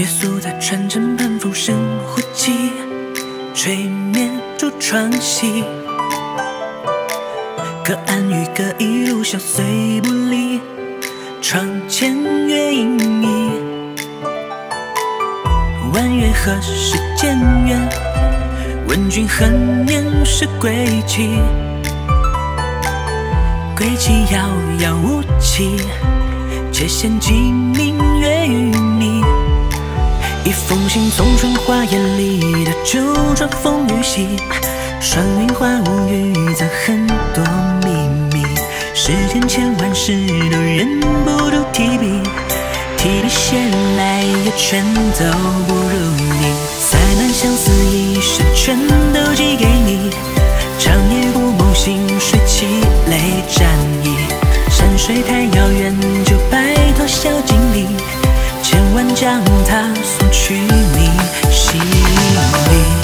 约束在传承半风深呼气，吹灭住窗隙。隔岸与歌一路相随不离，窗前月影移。弯月何时渐远？问君何年是归期？归期遥遥无期，且羡鸡鸣月与你。一封信从春花艳丽的九转风雨夕，霜云花无语，藏很多秘密。世间千万事都忍不住提笔，提笔写来也全都不如你。塞满相思一生，全都寄给你。长夜不梦醒，水泣泪沾衣。山水太遥远，就拜托小经理，千万将它送去你心里。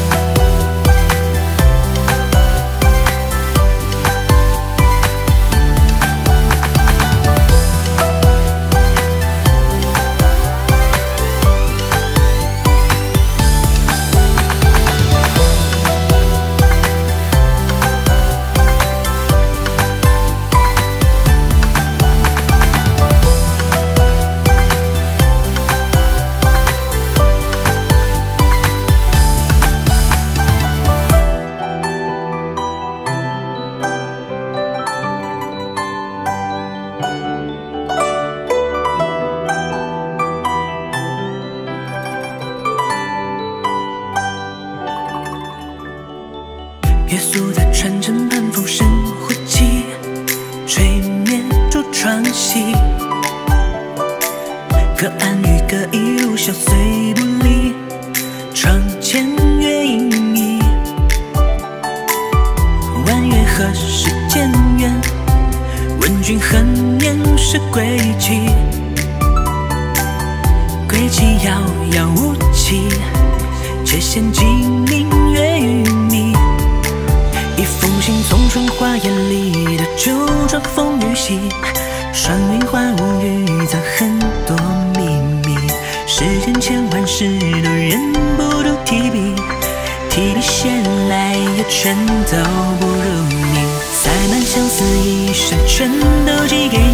约束在传承半风深呼气，吹灭住窗隙。隔岸与歌一路相随不离，窗前月影移。弯月何时渐远？问君何年是归期？归期遥遥无期，且羡鸡鸣月与你。一封信从春花艳丽的九转风雨夕，霜云花无语，藏很多秘密。世间千万事都忍不住提笔，提笔写来也全都不如你。塞满相思一生，全都寄给